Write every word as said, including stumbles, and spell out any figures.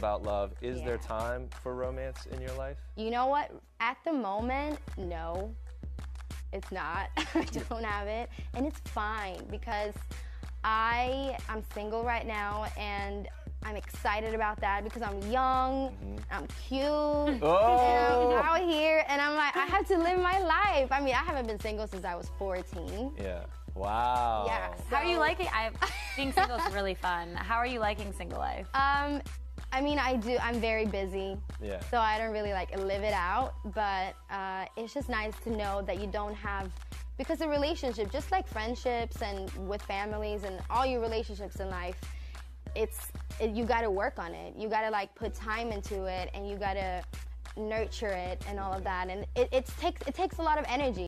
about love. Is Yeah. there time for romance in your life? You know what? At the moment, no. It's not. I don't have it. And it's fine because I I'm single right now and I'm excited about that because I'm young, mm-hmm. I'm cute, oh. and I'm out here, and I'm like, I have to live my life. I mean, I haven't been single since I was fourteen. Yeah. Wow. Yeah. So, how are you liking? I, being single is really fun. How are you liking single life? Um, I mean, I do. I'm very busy. Yeah. So I don't really like live it out, but uh, it's just nice to know that you don't have. Because a relationship, just like friendships and with families and all your relationships in life, it's it, you got to work on it. You got to like put time into it, and you got to nurture it and all of that. And it, it takes it takes a lot of energy.